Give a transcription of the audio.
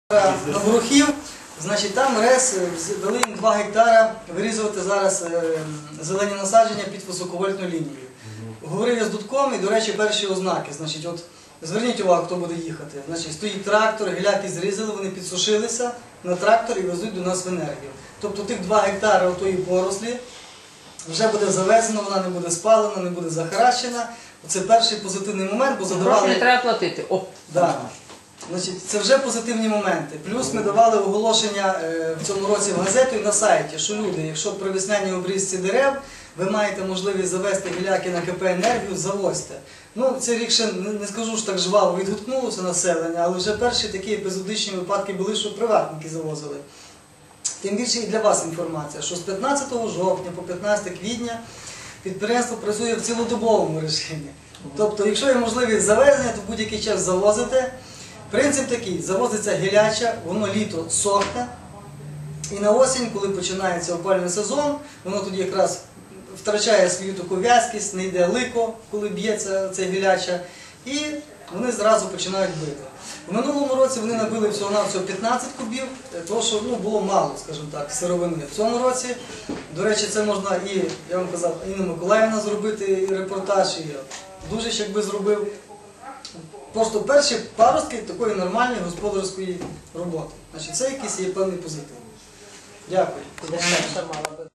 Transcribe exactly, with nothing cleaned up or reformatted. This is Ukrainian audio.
На Ворохів, значить, там РЕС дали їм два гектара вирізувати зараз зелені насадження під високовольтну лінію. Говорив я з Дудком і, до речі, перші ознаки. Значить, от, зверніть увагу, хто буде їхати. Значить, стоїть трактор, гіляки зрізали, вони підсушилися на трактор і везуть до нас в енергію. Тобто тих два гектари отої порослі вже буде завезено, вона не буде спалена, не буде захаращена. Це перший позитивний момент, бо задавали... Гроші не треба платити. О. Да. Значить, це вже позитивні моменти. Плюс ми давали оголошення е, в цьому році в газету і на сайті, що люди, якщо при весняній обрізці дерев ви маєте можливість завести гіляки на КП «Енергію», завозьте. Ну, цей рік ще, не, не скажу, що так жваво відгукнулося населення, але вже перші такі епізодичні випадки були, що приватники завозили. Тим більше і для вас інформація, що з п'ятнадцятого жовтня по п'ятнадцяте квітня підприємство працює в цілодобовому режимі. Тобто, якщо є можливість завезення, то будь-який час завозите. Принцип такий, завозиться гіляча, воно літо сохне, і на осінь, коли починається опалювальний сезон, воно тоді якраз втрачає свою таку в'язкість, не йде лико, коли б'ється ця гіляча, і вони зразу починають бити. В минулому році вони набили всього-навсього п'ятнадцять кубів, тому що ну, було мало, скажімо так, сировини. В цьому році, до речі, це можна і, я вам казав, Інна Миколаївна зробити і репортаж, і Дужич якби зробив. Просто перші паростки такої нормальної господарської роботи. Значить, це якийсь є певний позитив. Дякую.